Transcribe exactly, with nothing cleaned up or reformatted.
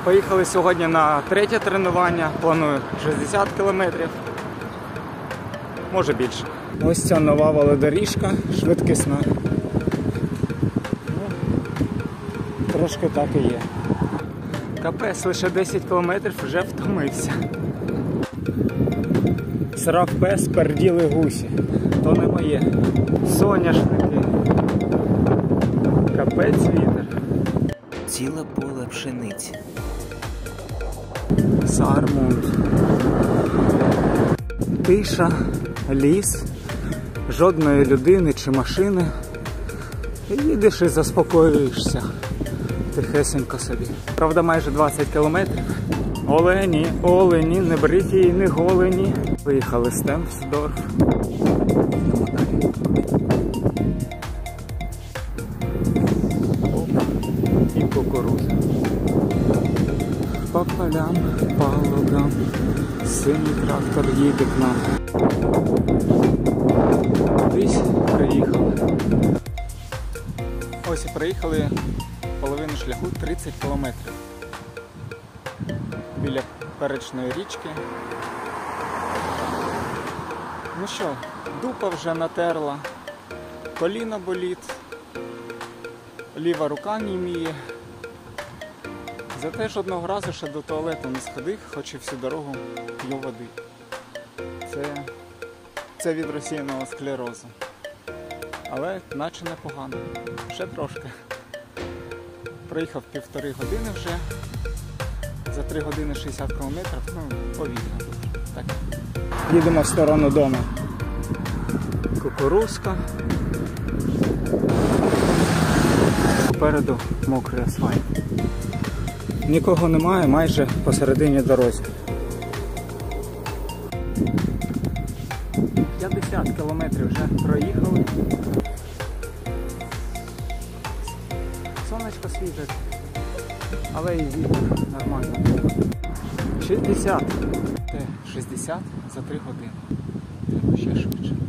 Поїхали сьогодні на третє тренування, планую шістдесят кілометрів, може більше. Ось ця нова велодоріжка, швидкісна. Трошки так і є. Капець, лише десять кілометрів вже втомився. Срав пес, перділи гусі. То не моє. Соняшники. Капець вітер. Ціле поле пшениці. Саармунд. Тиша, ліс, жодної людини чи машини. І їдеш і заспокоюєшся. Тихесенько собі. Правда, майже двадцять кілометрів. Олені, олені, не бриті і не голені. Виїхали з Темпсдорф. Опа. І кукурудза. По полям, по лугам. Синій трактор їде к нам. Кудись приїхали. Ось і приїхали половину шляху, тридцять кілометрів. Біля Перечної річки. Ну що, дупа вже натерла, коліна болить, ліва рука німіє. Зате ж одного разу ще до туалету не сходив, хоч і всю дорогу п'ю води. Це, це від розсіяного склерозу. Але наче непогано. Ще трошки. Проїхав півтори години вже. За три години шістдесят кілометрів, ну, повільно. Так. Їдемо в сторону дому. Кукурузка. Попереду мокрий асфальт. Нікого немає, майже посередині дорозі. п'ятдесят кілометрів вже проїхали. Сонечко світить, але і вітер нормально. шістдесят. шістдесят за три години. Треба ще швидше.